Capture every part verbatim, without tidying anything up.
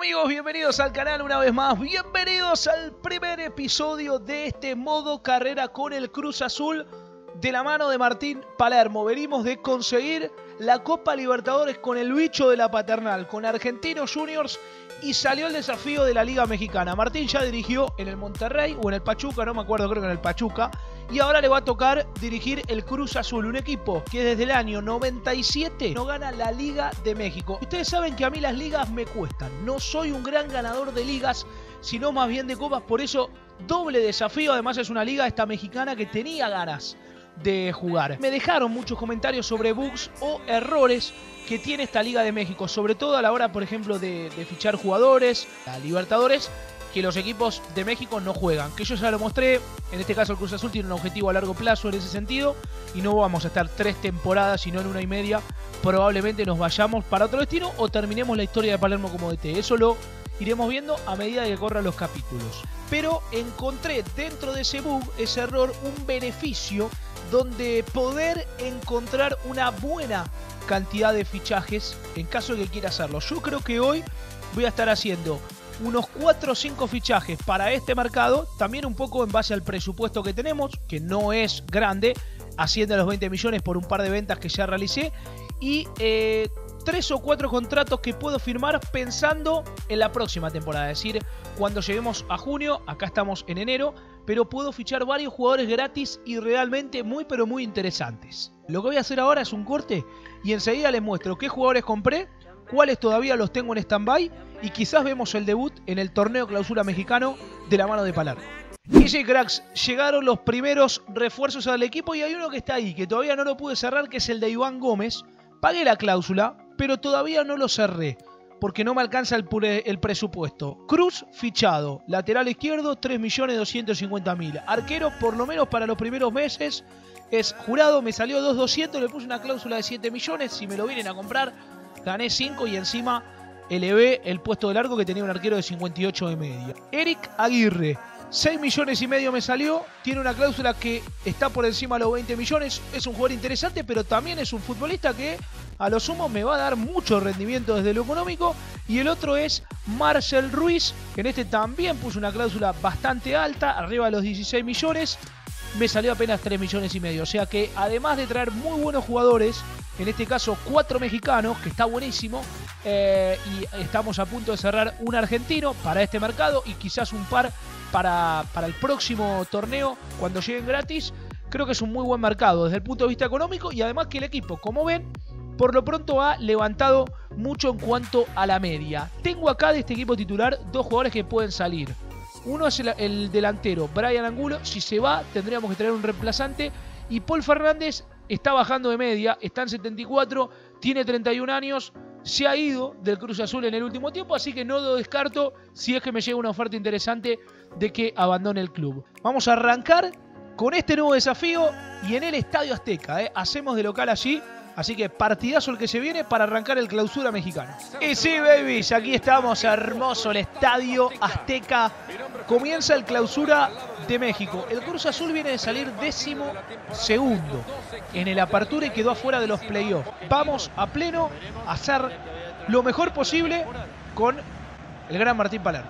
amigos? Bienvenidos al canal una vez más. Bienvenidos al primer episodio de este modo carrera con el Cruz Azul de la mano de Martín Palermo. Venimos de conseguir la Copa Libertadores con el bicho de la paternal, con Argentinos Juniors, y salió el desafío de la Liga Mexicana. Martín ya dirigió en el Monterrey o en el Pachuca, no me acuerdo, creo que en el Pachuca, y ahora le va a tocar dirigir el Cruz Azul, un equipo que desde el año noventa y siete no gana la Liga de México. Ustedes saben que a mí las ligas me cuestan, no soy un gran ganador de ligas, sino más bien de copas, por eso doble desafío. Además es una liga esta mexicana que tenía ganas de jugar. Me dejaron muchos comentarios sobre bugs o errores que tiene esta Liga de México, sobre todo a la hora, por ejemplo, de, de fichar jugadores, la Libertadores, que los equipos de México no juegan, que yo ya lo mostré. En este caso el Cruz Azul tiene un objetivo a largo plazo en ese sentido y no vamos a estar tres temporadas, sino en una y media probablemente nos vayamos para otro destino o terminemos la historia de Palermo como D T. Eso lo iremos viendo a medida que corran los capítulos. Pero encontré dentro de ese bug, ese error, un beneficio donde poder encontrar una buena cantidad de fichajes en caso de que quiera hacerlo. Yo creo que hoy voy a estar haciendo unos cuatro o cinco fichajes para este mercado, también un poco en base al presupuesto que tenemos, que no es grande, asciende a los veinte millones por un par de ventas que ya realicé, y eh, tres o cuatro contratos que puedo firmar pensando en la próxima temporada, es decir, cuando lleguemos a junio, acá estamos en enero, pero puedo fichar varios jugadores gratis y realmente muy pero muy interesantes. Lo que voy a hacer ahora es un corte y enseguida les muestro qué jugadores compré, cuáles todavía los tengo en stand-by y quizás vemos el debut en el torneo clausura mexicano de la mano de Palermo. Y sí, cracks, llegaron los primeros refuerzos al equipo y hay uno que está ahí, que todavía no lo pude cerrar, que es el de Iván Gómez. Pagué la cláusula, pero todavía no lo cerré, porque no me alcanza el, el presupuesto. Cruz fichado, lateral izquierdo, tres millones doscientos cincuenta mil. Arquero, por lo menos para los primeros meses, es Jurado, me salió dos millones doscientos mil, le puse una cláusula de siete millones, si me lo vienen a comprar, gané cinco y encima elevé el puesto de largo que tenía un arquero de cincuenta y ocho de media. Eric Aguirre, seis millones y medio me salió, tiene una cláusula que está por encima de los veinte millones, es un jugador interesante, pero también es un futbolista que a lo sumo me va a dar mucho rendimiento desde lo económico. Y el otro es Marcel Ruiz, que en este también puso una cláusula bastante alta, arriba de los dieciséis millones, me salió apenas tres millones y medio. O sea que además de traer muy buenos jugadores, en este caso cuatro mexicanos, que está buenísimo, eh, y estamos a punto de cerrar un argentino para este mercado y quizás un par para, para el próximo torneo cuando lleguen gratis. Creo que es un muy buen mercado desde el punto de vista económico y además que el equipo, como ven, por lo pronto ha levantado mucho en cuanto a la media. Tengo acá de este equipo titular dos jugadores que pueden salir. Uno es el, el delantero Brian Angulo. Si se va, tendríamos que traer un reemplazante. Y Paul Fernández está bajando de media, está en setenta y cuatro, tiene treinta y un años, se ha ido del Cruz Azul en el último tiempo, así que no lo descarto si es que me llega una oferta interesante de que abandone el club. Vamos a arrancar con este nuevo desafío y en el Estadio Azteca, ¿eh? Hacemos de local allí. Así que partidazo el que se viene para arrancar el clausura mexicano. Y sí, babies, aquí estamos, hermoso el Estadio Azteca. Comienza el clausura de México. El Cruz Azul viene de salir décimo segundo en el apertura y quedó afuera de los playoffs. Vamos a pleno a hacer lo mejor posible con el gran Martín Palermo.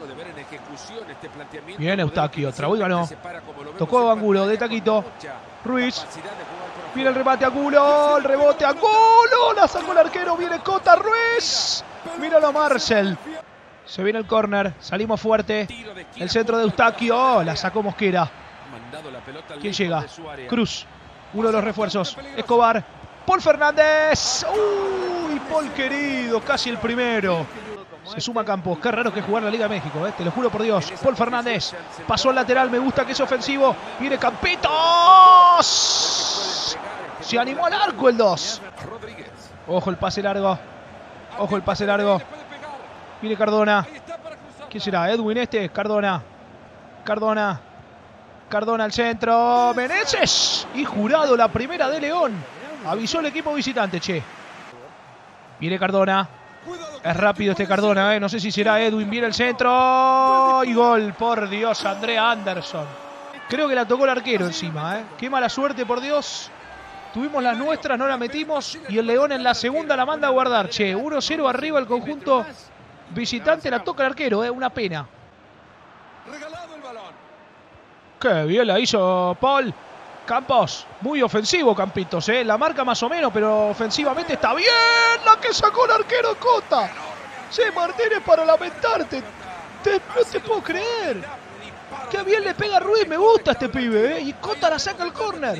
Bien Eustaquio, Trabuy ganó. Tocó Angulo, de taquito. Ruiz. Viene el remate a Angulo, el rebote a Angulo, la sacó el arquero, viene Cota, Ruiz. Míralo a Marcel. Se viene el córner, salimos fuerte. El centro de Eustaquio, la sacó Mosquera. ¿Quién llega? Cruz, uno de los refuerzos. Escobar, Paul Fernández. Uy, Paul querido, casi el primero. Se suma Campos, qué raro que jugar la Liga de México, ¿eh? Te lo juro por Dios. Paul Fernández, pasó al lateral, me gusta que es ofensivo. Viene Campitos. Se animó al arco el dos. Ojo el pase largo. Ojo el pase largo. Viene Cardona. ¿Quién será? Edwin este. Cardona. Cardona. Cardona al centro. Meneses. Y Jurado, la primera de León. Avisó el equipo visitante, che. Viene Cardona. Es rápido este Cardona, ¿eh? No sé si será Edwin. Viene el centro. Y gol, por Dios, Andrea Anderson. Creo que la tocó el arquero encima, ¿eh? Qué mala suerte, por Dios. Tuvimos las nuestras, no la metimos. Y el León en la segunda la manda a guardar, che. uno cero arriba el conjunto visitante la toca el arquero, eh, una pena. Qué bien la hizo Paul Campos. Muy ofensivo Campitos, eh. La marca más o menos, pero ofensivamente está bien. La que sacó el arquero Cota. Sí, Martínez, para lamentarte. Te, no te puedo creer. Qué bien le pega a Ruiz. Me gusta este pibe, eh. Y Cota la saca al córner.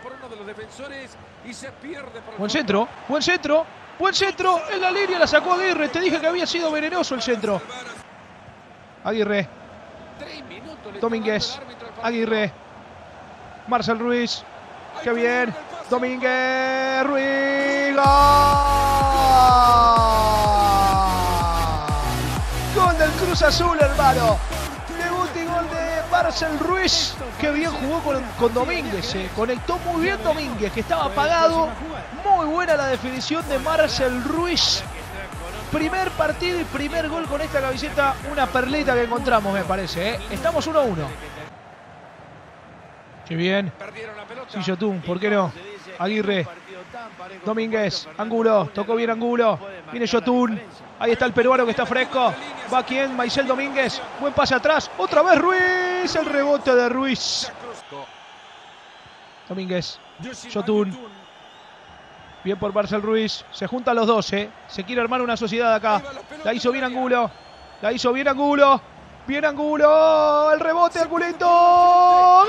Buen centro, buen centro, buen centro. En la línea la sacó Aguirre. Te dije que había sido venenoso el centro. Aguirre. Domínguez. Aguirre. Marcel Ruiz. Qué bien. Domínguez. Ruiz. ¡Gol! Gol del Cruz Azul, hermano. Debut y gol de Marcel Ruiz. Qué bien jugó con, con Domínguez. Eh. Conectó muy bien Domínguez, que estaba apagado. Muy buena la definición de Marcel Ruiz. Primer partido y primer gol con esta camiseta. Una perlita que encontramos, me parece. ¿eh? Estamos uno a uno. Qué bien. Sí, Yotun, ¿por qué no? Aguirre. Domínguez. Angulo. Tocó bien Angulo. Viene Yotun. Ahí está el peruano que está fresco. Va quien, Maisel Domínguez. Buen pase atrás. Otra vez Ruiz. El rebote de Ruiz. Domínguez. Yotun. Bien por Marcel Ruiz. Se juntan los dos, ¿eh? Se quiere armar una sociedad acá. La hizo bien Angulo. La hizo bien Angulo. Bien Angulo. El rebote, Angulito. ¡Gol!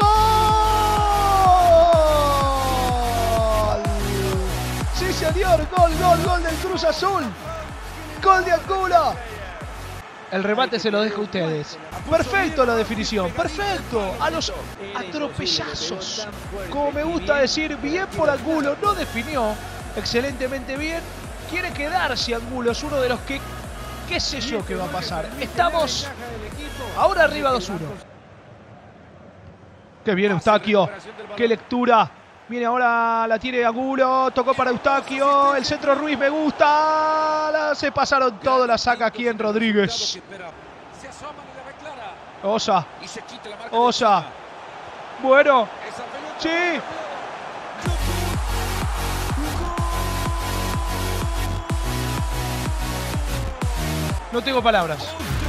Sí, señor. Gol, gol, gol del Cruz Azul. Gol de Angulo. El remate se lo dejo a ustedes. Perfecto la definición. Perfecto. A los atropellazos. Como me gusta decir, bien por Angulo. No definió excelentemente bien. Quiere quedarse Angulo. Es uno de los que... ¿Qué sé yo qué va a pasar? Estamos ahora arriba dos uno. Qué bien Eustaquio. Qué lectura. Viene ahora, la tiene Angulo. Tocó para Eustaquio. El centro Ruiz me gusta. La, se pasaron todo. La saca aquí en Rodríguez. Osa. Osa. Bueno. Sí. No tengo palabras.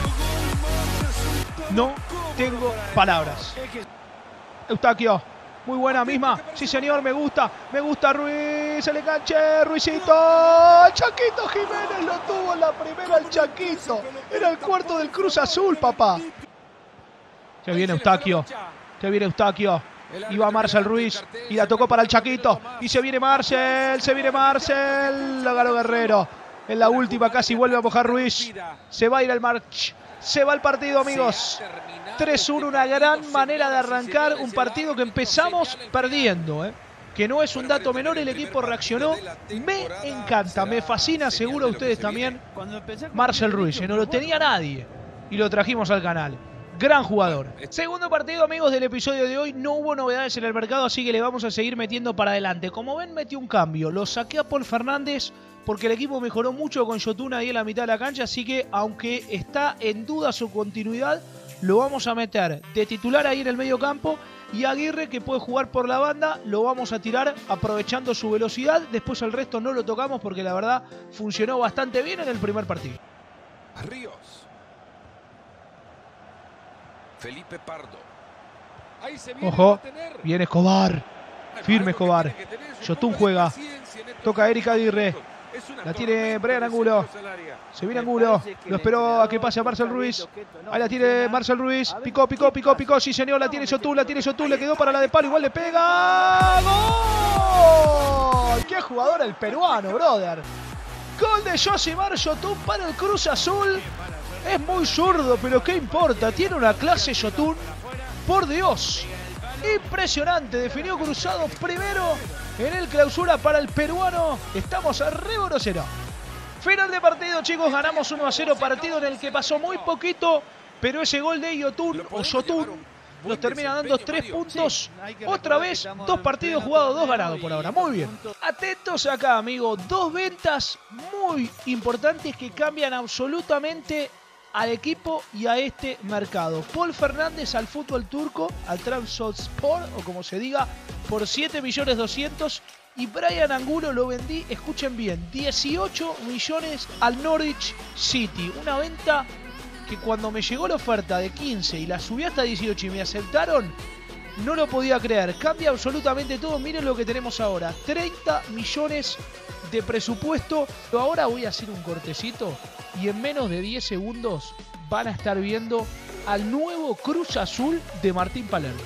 No tengo palabras. Eustaquio. Muy buena misma. Sí, señor, me gusta. Me gusta Ruiz. El enganche. Ruizito. Chaquito Jiménez lo tuvo en la primera el Chaquito. Era el cuarto del Cruz Azul, papá. Que viene Eustaquio. Que viene Eustaquio. Iba Marcel Ruiz. Y la tocó para el Chaquito. Y se viene Marcel. Se viene Marcel. Lo ganó Guerrero. En la última casi vuelve a mojar Ruiz. Se va a ir al march. Se va el partido, amigos. tres uno, una gran manera de arrancar un partido que empezamos perdiendo, ¿eh? Que no es un dato menor, el equipo reaccionó. Me encanta, me fascina, seguro a ustedes también. Marcel Ruiz, no lo tenía nadie y lo trajimos al canal. Gran jugador. Segundo partido, amigos, del episodio de hoy. No hubo novedades en el mercado, así que le vamos a seguir metiendo para adelante. Como ven, metió un cambio. Lo saqué a Paul Fernández porque el equipo mejoró mucho con Yotun ahí en la mitad de la cancha. Así que, aunque está en duda su continuidad, lo vamos a meter de titular ahí en el medio campo. Y Aguirre, que puede jugar por la banda, lo vamos a tirar aprovechando su velocidad. Después el resto no lo tocamos porque la verdad funcionó bastante bien en el primer partido. Ríos. Felipe Pardo. Ahí se viene. Ojo, viene Escobar. Firme Escobar. Yotun juega. Toca Eric Aguirre. La tiene Brian Angulo. Se viene Angulo. Lo esperó a que pase a Marcel Ruiz. Ahí la tiene Marcel Ruiz. Picó, picó, picó, picó. Sí, señor. La tiene Yotun. La tiene Yotun. Le quedó para la de palo. Igual le pega. ¡Gol! ¡Qué jugador el peruano, brother! Gol de Josimar Yotun para el Cruz Azul. Es muy zurdo, pero ¿qué importa? Tiene una clase Yotun. Por Dios. Impresionante. Definió cruzado primero en el clausura para el peruano. Estamos a re cero. Final de partido, chicos. Ganamos uno a cero. Partido en el que pasó muy poquito. Pero ese gol de Yotun o Yotun nos termina dando tres puntos. Otra vez, dos partidos jugados, dos ganados por ahora. Muy bien. Atentos acá, amigo. Dos ventas muy importantes que cambian absolutamente al equipo y a este mercado. Paul Fernández al fútbol turco, al Trabzonspor, o como se diga, por siete millones doscientos. Y Brian Angulo lo vendí, escuchen bien, dieciocho millones al Norwich City. Una venta que cuando me llegó la oferta de quince y la subí hasta dieciocho y me aceptaron, no lo podía creer. Cambia absolutamente todo. Miren lo que tenemos ahora. treinta millones de presupuesto. Pero ahora voy a hacer un cortecito y en menos de diez segundos van a estar viendo al nuevo Cruz Azul de Martín Palermo.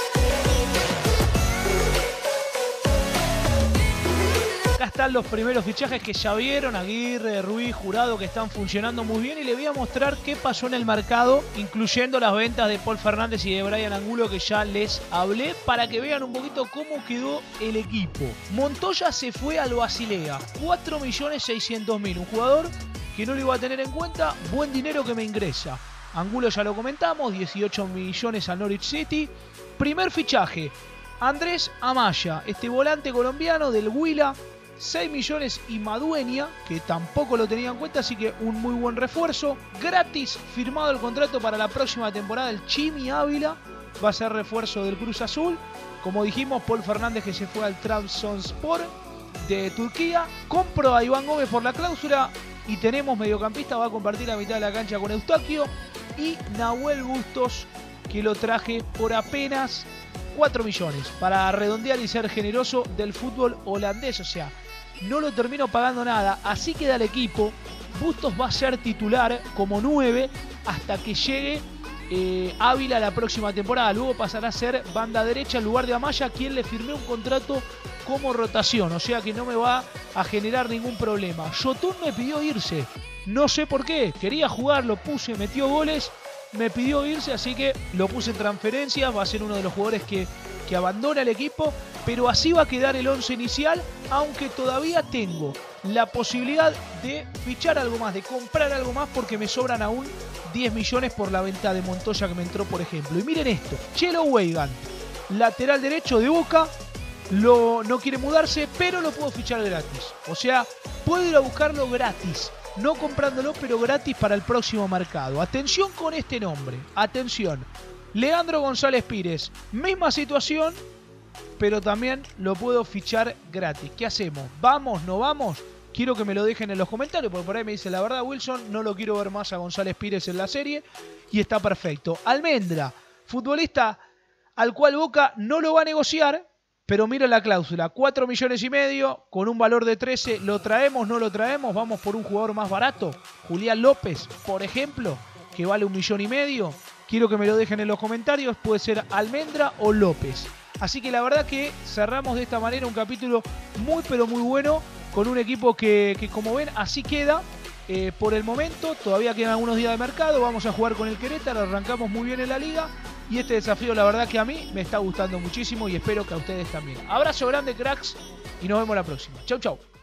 Acá están los primeros fichajes que ya vieron, Aguirre, Ruiz, Jurado, que están funcionando muy bien, y les voy a mostrar qué pasó en el mercado, incluyendo las ventas de Paul Fernández y de Brian Angulo, que ya les hablé, para que vean un poquito cómo quedó el equipo. Montoya se fue al Basilea, cuatro millones seiscientos mil, un jugador que no lo iba a tener en cuenta, buen dinero que me ingresa. Angulo ya lo comentamos, dieciocho millones a Norwich City. Primer fichaje, Andrés Amaya, este volante colombiano del Huila, seis millones, y Madueña, que tampoco lo tenía en cuenta, así que un muy buen refuerzo. Gratis firmado el contrato para la próxima temporada, el Chimi Ávila va a ser refuerzo del Cruz Azul. Como dijimos, Paul Fernández, que se fue al Trabzonspor de Turquía. Compro a Iván Gómez por la cláusula y tenemos mediocampista, va a compartir la mitad de la cancha con Eustaquio, y Nahuel Bustos, que lo traje por apenas cuatro millones, para redondear y ser generoso, del fútbol holandés. O sea, no lo termino pagando nada. Así queda el equipo. Bustos va a ser titular como nueve hasta que llegue eh, Ávila la próxima temporada. Luego pasará a ser banda derecha en lugar de Amaya, quien le firmé un contrato como rotación. O sea que no me va a generar ningún problema. Yotun me pidió irse. No sé por qué. Quería jugar, lo puse, metió goles. Me pidió irse, así que lo puse en transferencia. Va a ser uno de los jugadores que, que abandona el equipo. Pero así va a quedar el once inicial, aunque todavía tengo la posibilidad de fichar algo más, de comprar algo más, porque me sobran aún diez millones por la venta de Montoya que me entró, por ejemplo. Y miren esto, Chelo Weigand, lateral derecho de Boca, lo, no quiere mudarse, pero lo puedo fichar gratis. O sea, puedo ir a buscarlo gratis. No comprándolo, pero gratis para el próximo mercado. Atención con este nombre. Atención. Leandro González Pires. Misma situación, pero también lo puedo fichar gratis. ¿Qué hacemos? ¿Vamos? ¿No vamos? Quiero que me lo dejen en los comentarios, porque por ahí me dice, la verdad, Wilson, no lo quiero ver más a González Pires en la serie. Y está perfecto. Almendra, futbolista al cual Boca no lo va a negociar. Pero miren la cláusula, cuatro millones y medio, con un valor de trece, ¿lo traemos, no lo traemos? Vamos por un jugador más barato, Julián López, por ejemplo, que vale un millón y medio. Quiero que me lo dejen en los comentarios, puede ser Almendra o López. Así que la verdad que cerramos de esta manera un capítulo muy pero muy bueno, con un equipo que, que como ven, así queda. Eh, por el momento, todavía quedan algunos días de mercado, vamos a jugar con el Querétaro, arrancamos muy bien en la liga. Y este desafío, la verdad que a mí me está gustando muchísimo y espero que a ustedes también. Abrazo grande, cracks, y nos vemos la próxima. Chau, chau.